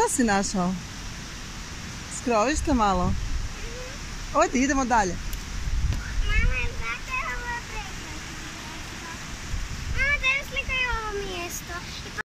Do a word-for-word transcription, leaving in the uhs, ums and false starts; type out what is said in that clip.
Šta si našao? Skrovište malo. Odi, idemo dalje.